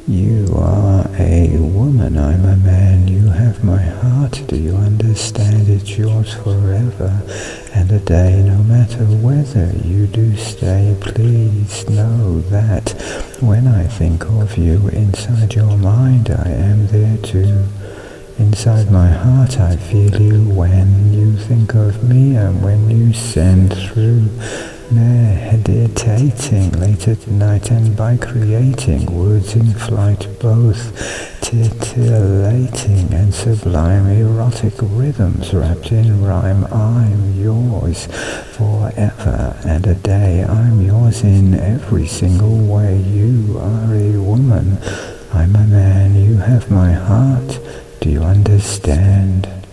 You are a woman, I'm a man, you have my heart, do you understand? It's yours forever and a day, no matter whether you do stay. Please know that when I think of you inside your mind, I am there too. Inside my heart I feel you when you think of me, and when you send through meditating late at night, and by creating words in flight, both titillating and sublime, erotic rhythms wrapped in rhyme. I'm yours forever and a day, I'm yours in every single way. You are a woman, I'm a man, you have my heart, do you understand?